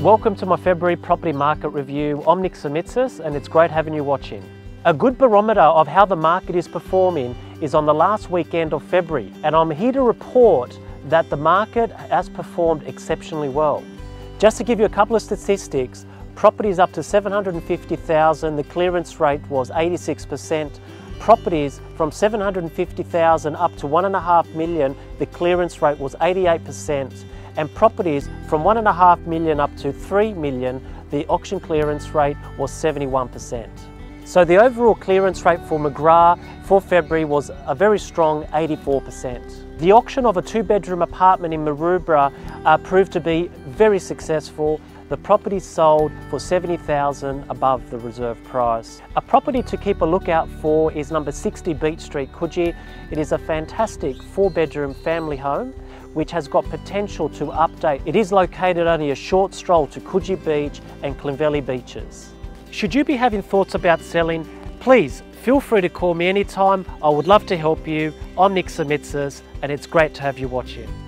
Welcome to my February property market review. I'm Nick Samitsis and it's great having you watching. A good barometer of how the market is performing is on the last weekend of February, and I'm here to report that the market has performed exceptionally well. Just to give you a couple of statistics, properties up to 750,000, the clearance rate was 86%. Properties from 750,000 up to 1.5 million, the clearance rate was 88%. And properties from 1.5 million up to 3 million, the auction clearance rate was 71%. So the overall clearance rate for McGrath for February was a very strong 84%. The auction of a 2-bedroom apartment in Maroubra proved to be very successful. The property sold for $70,000 above the reserve price. A property to keep a lookout for is number 60 Beach Street, Coogee. It is a fantastic 4-bedroom family home which has got potential to update. It is located only a short stroll to Coogee Beach and Clovelly beaches. Should you be having thoughts about selling, please feel free to call me anytime. I would love to help you. I'm Nick Samitsis and it's great to have you watching.